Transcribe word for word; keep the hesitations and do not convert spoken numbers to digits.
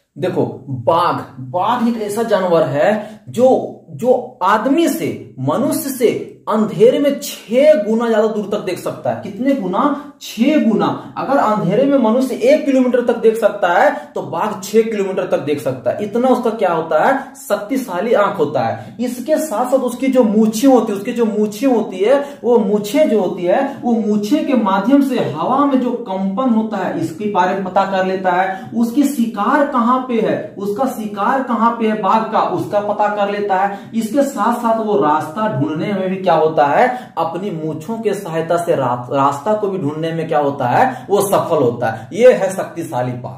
देखो, बाघ बाघ एक ऐसा जानवर है जो जो आदमी से, मनुष्य से अंधेरे में छह गुना ज्यादा दूर तक देख सकता है। कितने गुना? छह गुना। अगर अंधेरे में मनुष्य एक किलोमीटर तक देख सकता है तो बाघ छह किलोमीटर तक देख सकता है। इतना उसका क्या होता है? शक्तिशाली आंख होता है। इसके साथ साथ उसकी जो मूछें होती है, उसकी जो मूछें होती है, वो मूछें जो होती है, वो मूछें के माध्यम से हवा में जो कंपन होता है इसके बारे में पता कर लेता है। उसकी शिकार कहां पे है, उसका शिकार कहां पे है बाघ का, उसका पता कर लेता है। इसके साथ साथ वो रास्ता ढूंढने में भी क्या होता है? अपनी मूंछों के सहायता से रा, रास्ता को भी ढूंढने में क्या होता है? वो सफल होता है। ये है शक्तिशाली बाघ।